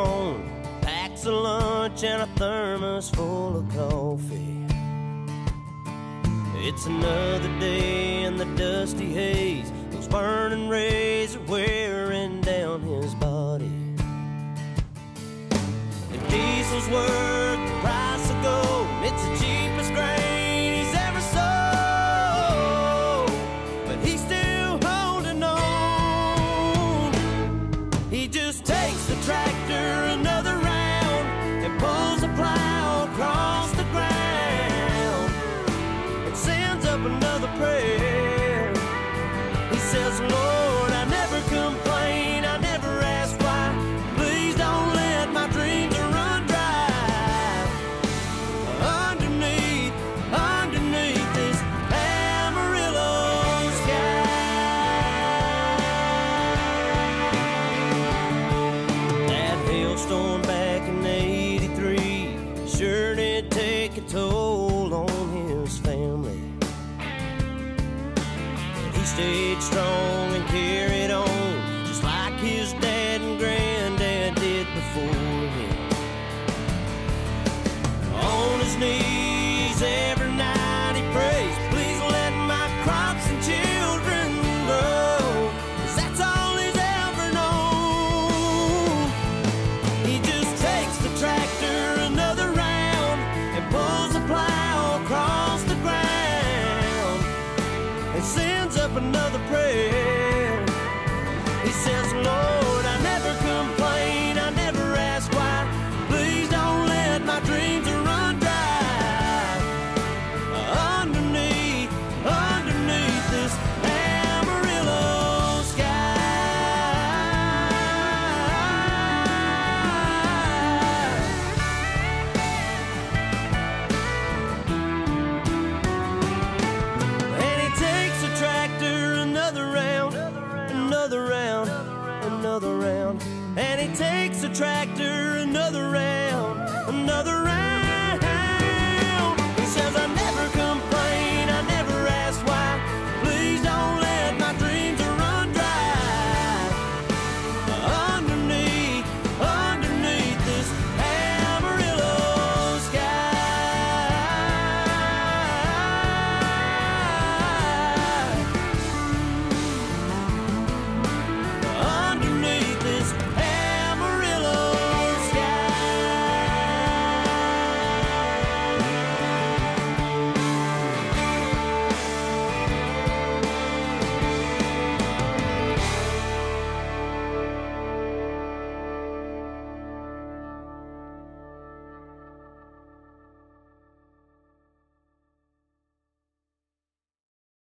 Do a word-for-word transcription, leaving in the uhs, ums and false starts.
home, packs a lunch and a thermos full of coffee. It's another day in the dusty haze. Those burning rays are wearing down his body. If diesel's worth the price of gold, it's the cheapest grain he's ever sold. But he's still holding on. He just takes the tractor another round and pulls the plow across the ground and sends up another prayer. He says, Lord, I never complain, I never ask why. Please don't let my dreams run dry. Underneath, underneath this Amarillo sky. That hailstorm back in eighty-three sure did take a toll on his family. But he stayed strong and carried on, just like his dad and granddad did before him. On his knees every night he prays, please let my crops and children grow, 'cause that's all he's ever known. He just takes the tractor another round and pulls the plow across the ground and sends up another prayer. He says, Lord, I never complain, I never ask why. Please don't let my dreams run dry. Underneath, underneath this Amarillo And he takes the tractor another round, another round, another round. And he takes the tractor another round, another round.